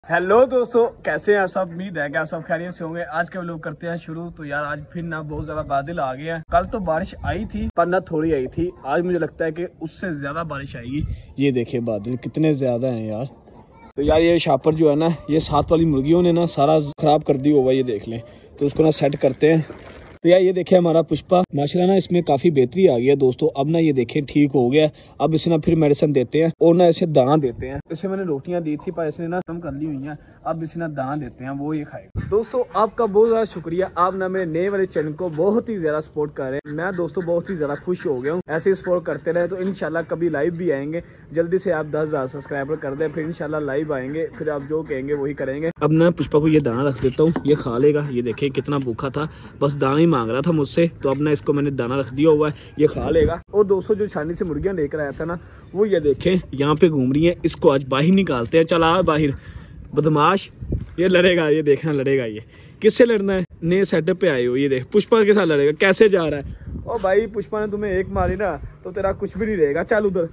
Hello दोस्तों, कैसे हैं सब। उम्मीद है कि आप सब खैरियत से होंगे। आज के व्लॉग करते हैं शुरू। तो यार आज फिर ना बहुत ज्यादा बादल आ गए हैं। कल तो बारिश आई थी पर ना थोड़ी आई थी। आज मुझे लगता है कि उससे ज्यादा बारिश आएगी। ये देखिए बादल कितने ज्यादा हैं यार। तो यार ये शापर जो है ना, ये साथ वाली मुर्गियों ने ना सारा खराब कर दी होगा। ये देख लें, तो उसको ना सेट करते हैं। तो यार ये देखे हमारा पुष्पा माशाल्लाह ना इसमें काफी बेहतरी आ गई है दोस्तों। अब ना ये देखें ठीक हो गया। अब इसे ना फिर मेडिसिन देते हैं और ना इसे दाना देते हैं। इसे मैंने रोटियां दी थी पर इसने ना कम कर ली हुई हैं। अब इसे ना दाना देते हैं, वो ये खाएगा। दोस्तों आपका बहुत ज्यादा शुक्रिया, आप ना मेरे नए वाले चैनल को बहुत ही ज्यादा सपोर्ट कर रहे हैं। मैं दोस्तों बहुत ही ज्यादा खुश हो गया हूँ। ऐसे ही सपोर्ट करते रहे तो इंशाल्लाह कभी लाइव भी आएंगे। जल्दी से आप 10,000 सब्सक्राइबर कर दे, फिर इंशाल्लाह लाइव आएंगे। फिर आप जो कहेंगे वही करेंगे। अब ना पुष्पा को ये दाना रख देता हूँ, ये खा लेगा। ये देखे कितना भूखा था, बस दाना ही मांग रहा था मुझसे। तो अब ना इसको मैंने दाना रख दिया हुआ है, ये खा लेगा। और दोस्तों जो छानी से मुर्गियां लेकर आया था ना, वो ये देखें यहाँ पे घूम रही है। इसको आज बाहर निकालते हैं। चला बाहर बदमाश, ये लड़ेगा। ये देखना लड़ेगा। ये किससे लड़ना है? नए सेटअप पे आए हो। ये देख पुष्पा के साथ लड़ेगा, कैसे जा रहा है। ओ भाई पुष्पा ने तुम्हें एक मारी ना तो तेरा कुछ भी नहीं रहेगा। चल उधर,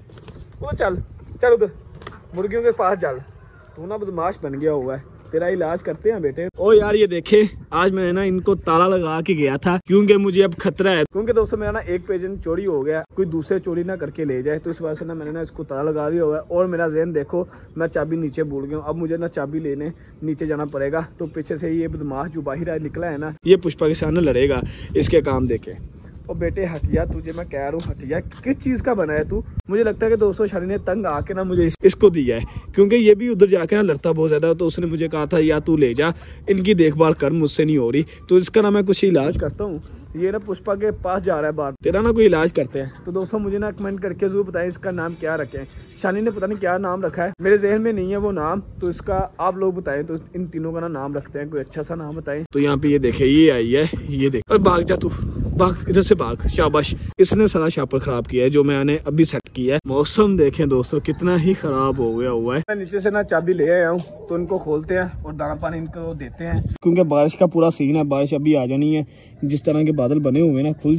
वो चल चल उधर मुर्गियों के पास चल। तू ना बदमाश बन गया हुआ है, तेरा इलाज करते हैं बेटे। ओ यार ये देखे आज मैंने ना इनको ताला लगा के गया था क्योंकि मुझे अब खतरा है। क्योंकि दोस्तों मेरा ना एक पेजेंट चोरी हो गया, कोई दूसरे चोरी ना करके ले जाए। तो इस वजह से ना मैंने ना इसको ताला लगा दिया हुआ है। और मेरा ज़हन देखो, मैं चाबी नीचे भूल गया हूँ। अब मुझे ना चाबी लेने नीचे जाना पड़ेगा। तो पीछे से ये बदमाश जो बाहर निकला है ना, ये पुष्पा के सामने लड़ेगा। इसके काम देखे। और बेटे हटिया, तुझे मैं कह रहा हूँ हटिया। किस चीज का बना है तू? मुझे लगता है कि दोस्तों शानी ने तंग आके ना मुझे इसको दिया है। क्योंकि ये भी उधर जाके ना लड़ता बहुत ज्यादा। तो उसने मुझे कहा था या तू ले जा, इनकी देखभाल कर, मुझसे नहीं हो रही। तो इसका ना मैं कुछ इलाज करता हूँ। ये ना पुष्पा के पास जा रहा है बाहर, तेरा ना कोई इलाज करते हैं। तो दोस्तों मुझे ना कमेंट करके जरूर बताएं इसका नाम क्या रखें। शानी ने पता नहीं क्या नाम रखा है, मेरे जहन में नहीं है वो नाम। तो इसका आप लोग बताएं। तो इन तीनों का ना नाम रखते हैं, कोई अच्छा सा नाम बताएं। तो यहाँ पे ये देखे ये आई है, ये देख। और भाग जा तू, भाग इधर से भाग। शाबाश, इसने सारा शापर खराब किया है जो मैंने अभी सेट किया है। मौसम देखें दोस्तों कितना ही खराब हो गया हुआ है। मैं नीचे से ना चाबी ले आया हूँ, तो इनको खोलते हैं और दाना पानी इनको देते हैं। क्योंकि बारिश का पूरा सीन है, बारिश अभी आ जानी है। जिस तरह के बादल बने हुए ना, खुल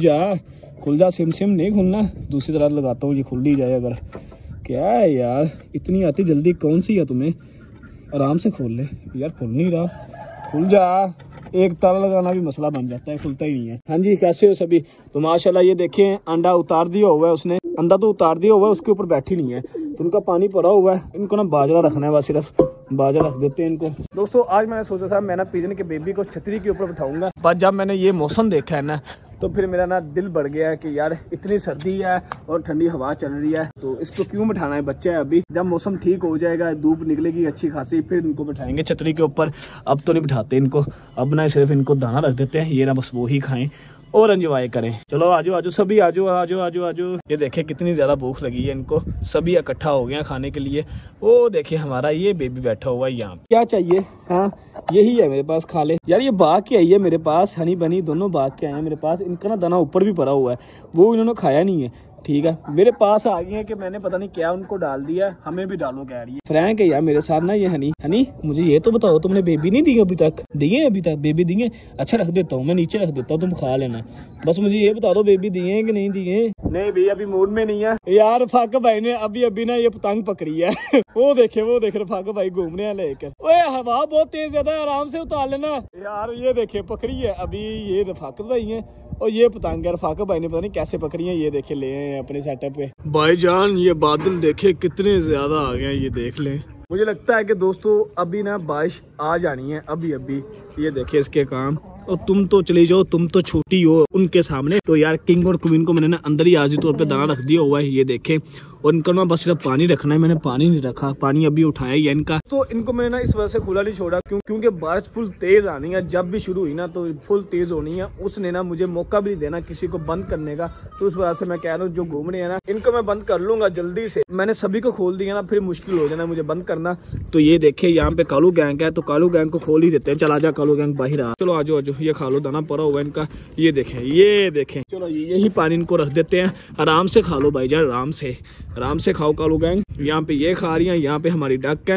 जा, सिम नहीं खुलना। दूसरी तरह लगाता हूँ, ये खुल ही जाए। अगर क्या है यार, इतनी आती जल्दी कौन सी है तुम्हें? आराम से खोल ले यार, खुल नहीं रहा। खुल जा, एक ताला लगाना भी मसला बन जाता है, खुलता ही नहीं है। हाँ जी, कैसे हो सभी? तो माशाल्लाह ये देखें अंडा उतार दिया हुआ है उसने। अंडा तो उतार दिया हुआ है, उसके ऊपर बैठी नहीं है। तो उनका पानी पड़ा हुआ है। इनको ना बाजरा रखना है, बस सिर्फ बाजरा रख देते हैं इनको। दोस्तों आज मैंने सोचा था मैं ना पिजन के बेबी को छतरी के ऊपर बिठाऊंगा, पर जब मैंने ये मौसम देखा है ना, तो फिर मेरा ना दिल बढ़ गया है कि यार इतनी सर्दी है और ठंडी हवा चल रही है, तो इसको क्यों बिठाना है? बच्चा है अभी, जब मौसम ठीक हो जाएगा, धूप निकलेगी अच्छी खासी, फिर इनको बिठाएंगे छतरी के ऊपर। अब तो नहीं बिठाते इनको, अब ना सिर्फ इनको दाना रख देते हैं। ये ना बस वो ही खाएं और एंजॉय करें। चलो आजो आजो सभी, आजो आजो आजो आजो। ये देखे कितनी ज्यादा भूख लगी है इनको, सभी इकट्ठा हो गए खाने के लिए। वो देखिए हमारा ये बेबी बैठा हुआ है यहाँ। क्या चाहिए? हाँ यही है मेरे पास, खा ले यार। ये भाग के आई है मेरे पास, हनी बनी दोनों भाग के आए हैं मेरे पास। इनका ना दाना ऊपर भी पड़ा हुआ है, वो इन्होंने खाया नहीं है। ठीक है, मेरे पास आ गई है कि मैंने पता नहीं क्या उनको डाल दिया, हमें भी डालो कह रही है। फ्रैंक है यार मेरे साथ ना ये हनी। मुझे ये तो बताओ, तुमने बेबी नहीं दी अभी तक? दिए अभी तक बेबी दिए? अच्छा रख देता हूँ मैं, नीचे रख देता हूँ, तुम खा लेना। बस मुझे ये बता दो बेबी दिए कि नहीं दिए? नहीं भैया अभी मूड में नहीं है यार। रफाक भाई ने अभी ना ये पतंग पकड़ी है। वो देखे रफाक भाई घूम रहे हैं लेकर। ओए हवा बहुत तेज ज्यादा, आराम से उतार लेना यार। ये देखे पकड़ी है अभी, ये रफाक भाई है और ये पतंग है रफाक भाई ने पता नहीं कैसे पकड़ी है। ये देखे ले हैं अपने सेटअप पे। भाईजान ये बादल देखे कितने ज्यादा आ गए, ये देख लें। मुझे लगता है कि दोस्तों अभी ना बारिश आ जानी है अभी। ये देखिए इसके काम। और तुम तो चली जाओ, तुम तो छोटी हो उनके सामने। तो यार किंग और क्वीन को मैंने ना अंदर ही आजी तौर पे दाना रख दिया हुआ है। ये देखें, और इनको ना बस सिर्फ पानी रखना है। मैंने पानी नहीं रखा, पानी अभी उठाया ही है इनका। तो इनको मैंने ना इस वजह से खुला नहीं छोड़ा क्योंकि बारिश फुल तेज आनी है। जब भी शुरू हुई ना तो फुल तेज होनी है। उसने ना मुझे मौका भी नहीं देना किसी को बंद करने का। तो उस वजह से मैं कह रहा हूँ जो घूम रहे हैं ना, इनको मैं बंद कर लूंगा जल्दी से। मैंने सभी को खोल दिया ना, फिर मुश्किल हो जाना मुझे बंद करना। तो ये देखे यहाँ पे कालू गैंग है, तो कालू गैंग को खोल ही देते हैं। चला जा कालू गैंग बाहर आ। चलो आजो आजो, ये खा लो, दाना पड़ा हुआ है इनका। ये देखें। चलो यही पानी इनको रख देते हैं। आराम से खा लो भाईजान, आराम से खाओ कालू गैंग। यहाँ पे ये खा रही है, यहाँ पे हमारी डक है।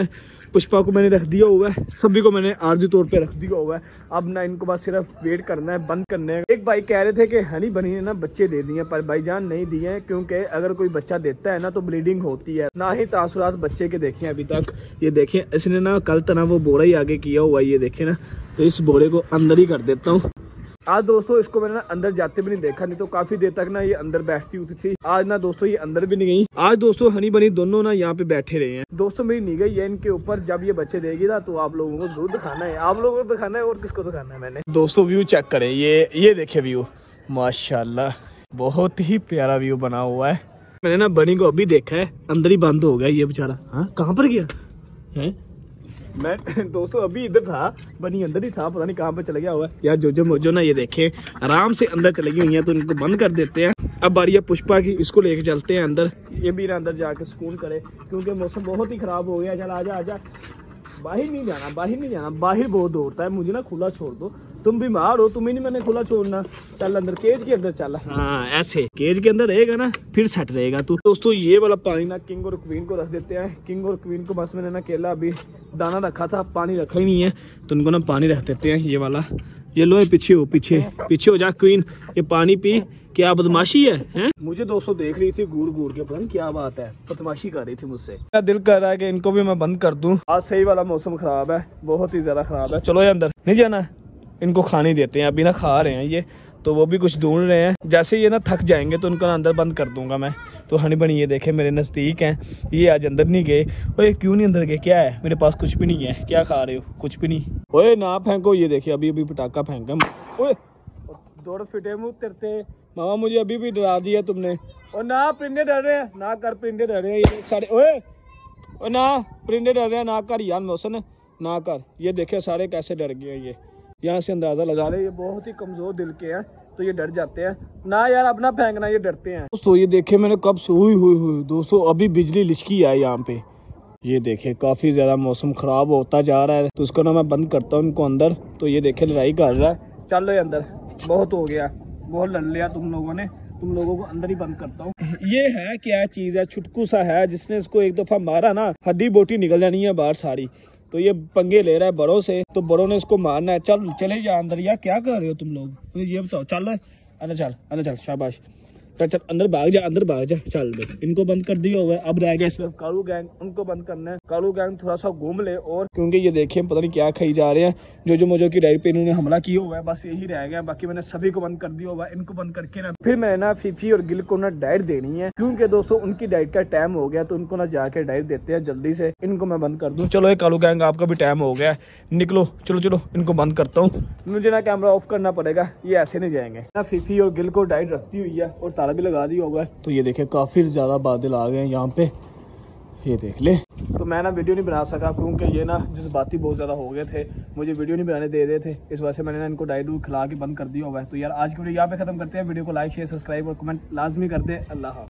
पुष्पा को मैंने रख दिया हुआ है, सभी को मैंने आरजी तौर पे रख दिया हुआ है। अब ना इनको बस सिर्फ वेट करना है, बंद करना है। एक भाई कह रहे थे कि हनी बनी ने ना बच्चे दे दिए, पर भाईजान नहीं दिए हैं, क्योंकि अगर कोई बच्चा देता है ना तो ब्लीडिंग होती है। ना ही तासुरात बच्चे के देखे अभी तक। ये देखें, इसने ना कल तना वो बोरा ही आगे किया हुआ है, ये देखे ना। तो इस बोरे को अंदर ही कर देता हूँ। आज दोस्तों इसको मैंने ना अंदर जाते भी नहीं देखा, नहीं तो काफी देर तक ना ये अंदर बैठती होती थी। आज ना दोस्तों ये अंदर भी नहीं गई। आज दोस्तों हनी बनी दोनों ना यहाँ पे बैठे रहे हैं। दोस्तों मेरी निगाह है इनके ऊपर, जब ये बच्चे देगी ना तो आप लोगों को जरूर दिखाना है। आप लोगों को दिखाना है और किसको दिखाना है मैंने। दोस्तों व्यू चेक करें, ये देखे व्यू, माशाल्लाह बहुत ही प्यारा व्यू बना हुआ है। मैंने ना बनी को अभी देखा है, अंदर ही बंद हो गया ये बेचारा। हाँ कहाँ पर गया है? मैं दोस्तों अभी इधर था, बनी अंदर ही था, पता नहीं कहाँ पे चला गया हुआ है। यार जोजो मोजो ना ये देखें आराम से अंदर चली गई हुई है, तो इनको बंद कर देते हैं। अब बारी है पुष्पा की, इसको लेके चलते हैं अंदर। ये भी ना अंदर जाके सुकून करे, क्योंकि मौसम बहुत ही खराब हो गया। चल आजा आजा, बाहर नहीं जाना, बाहर नहीं जाना, बाहर बहुत दौड़ता है। मुझे ना खुला छोड़ दो, तुम बीमार हो, तुम्हें नहीं मैंने खुला छोड़ना। चल अंदर, केज के अंदर चल। हाँ ऐसे केज के अंदर रहेगा ना फिर सेट रहेगा तू। दोस्तों ये वाला पानी ना किंग और क्वीन को रख देते हैं। किंग और क्वीन को बस मैंने ना केला अभी दाना रखा था, पानी रखा ही नहीं है, तो उनको ना पानी रख देते हैं। ये वाला, ये लो पीछे हो, पीछे हो जा क्वीन, ये पानी पी। क्या बदमाशी है? मुझे दोस्तों देख रही थी घूर घूर के, पता नहीं क्या बात है, बदमाशी कर रही थी मुझसे। मेरा दिल कर रहा है कि इनको भी मैं बंद कर दूं। आज सही वाला मौसम खराब है, बहुत ही ज्यादा खराब है। चलो ये अंदर नहीं जाना, इनको खाने देते हैं। अभी ना खा रहे हैं ये, तो वो भी कुछ ढूंढ रहे हैं। जैसे ये ना थक जाएंगे तो उनको ना अंदर बंद कर दूंगा मैं। तो हनी बनी ये देखे मेरे नजदीक हैं, ये आज अंदर नहीं गए। ओए क्यों नहीं अंदर गए? क्या है मेरे पास? कुछ भी नहीं है। क्या खा रहे हो? कुछ भी नहीं। ओए ना फेंको, ये देखिए अभी अभी पटाखा फेंका। ओए दौड़ फिटे मुँह तेरते मामा, मुझे अभी भी डरा दिया तुमने। और ना परिंदे डर रहे हैं, ना कर परिंदे डर रहे हैं ये सारे। ओए ना परिंदे डर रहे हैं, ना कर यार मौसम, ना कर। ये देखे सारे कैसे डर गए। ये यहाँ से अंदाजा लगा रहे, ये बहुत ही कमजोर दिल के हैं, तो ये डर जाते हैं ना यार। अपना फेंकना, ये डरते हैं। दोस्तों ये देखे मैंने कब से हुई दोस्तों, अभी बिजली लिशकी है यहाँ पे। ये देखे काफी ज्यादा मौसम खराब होता जा रहा है, तो उसको ना मैं बंद करता हूँ इनको अंदर। तो ये देखे लड़ाई कर रहा है। चलो ये अंदर, बहुत हो गया, बहुत लड़ लिया तुम लोगों ने, तुम लोगों को अंदर ही बंद करता हूँ। ये है क्या चीज है? छुटकू सा है, जिसने इसको एक दफा मारा ना हड्डी बोटी निकल जानी है बाहर सारी। तो ये पंगे ले रहा है बड़ों से, तो बड़ों ने इसको मारना है। चल चले जा अंदर। यार क्या कर रहे हो तुम लोग? तो ये बताओ। चल अंदर चल, शाबाश। चल अंदर भाग जा, अंदर भाग जा। चल भाई इनको बंद कर दिया हुआ है। अब रह गया सिर्फ कालू गैंग, उनको बंद करना है। कालू गैंग थोड़ा सा घूम ले, और क्योंकि ये देखिए पता नहीं क्या खाई जा रहे हैं। जो मोजो की डायरी पे इन्होंने हमला किया हुआ है, बस यही रह गया। बाकी मैंने सभी को बंद कर दिया हुआ है। इनको बंद करके ना फिर मैंने ना फीफी और गिल को ना डाइट देनी है, क्योंकि दोस्तों उनकी डाइट का टाइम हो गया, तो उनको ना जाके डाइट देते हैं जल्दी से। इनको मैं बंद कर दूं। चलो ये कालू गैंग आपका भी टाइम हो गया है, निकलो। चलो इनको बंद करता हूँ। मुझे ना कैमरा ऑफ करना पड़ेगा, ये ऐसे नहीं जाएंगे ना। फीफी और गिल को डाइट रखती हुई है और ताला भी लगा दिया होगा। तो ये देखे काफी ज्यादा बादल आ गए यहाँ पे, ये देख ले। तो मैं ना वीडियो नहीं बना सका, क्योंकि ये ना जज्बाती बहुत ज्यादा हो गए थे, मुझे वीडियो नहीं बनाने दे रहे थे। इस वजह से मैंने ना इनको डाइट खिला के बंद कर दिया हुआ है। तो यार आज की वीडियो यहाँ पे खत्म करते हैं। वीडियो को लाइक शेयर सब्सक्राइब और कमेंट लाजमी कर दे। अल्लाह।